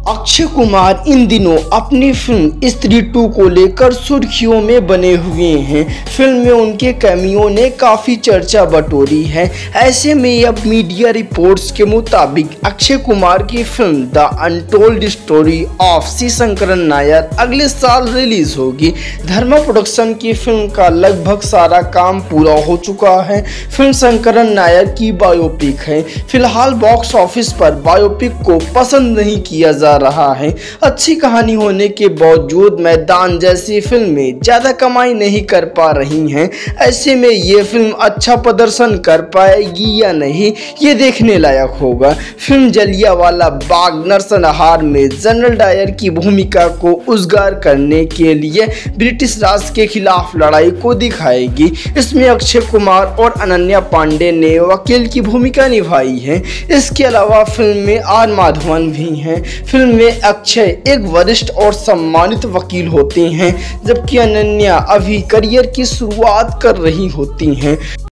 अक्षय कुमार इन दिनों अपनी फिल्म स्त्री 2 को लेकर सुर्खियों में बने हुए हैं। फिल्म में उनके कैमियो ने काफ़ी चर्चा बटोरी है। ऐसे में अब मीडिया रिपोर्ट्स के मुताबिक अक्षय कुमार की film the untold story of Shivshankaran Nair अगले साल रिलीज होगी। धर्मा प्रोडक्शन की फिल्म का लगभग सारा काम पूरा हो चुका है। फिल्म शंकरन नायर की बायोपिक है। फिलहाल बॉक्स ऑफिस पर बायोपिक को पसंद नहीं किया जा रहा है। अच्छी कहानी होने के बावजूद मैदान जैसी फिल्में ज्यादा कमाई नहीं कर पा रही हैं। ऐसे में ये फिल्म अच्छा प्रदर्शन कर पाएगी या नहीं, ये देखने लायक होगा। फिल्म जलियांवाला बाग नरसंहार में जनरल डायर की भूमिका को उजागर करने के लिए ब्रिटिश राज के खिलाफ लड़ाई को दिखाएगी। इसमें अक्षय कुमार और अनन्या पांडे ने वकील की भूमिका निभाई है। इसके अलावा फिल्म में आर माधवन भी हैं। फिल्म में अक्षय एक वरिष्ठ और सम्मानित वकील होते हैं, जबकि अनन्या अभी करियर की शुरुआत कर रही होती हैं।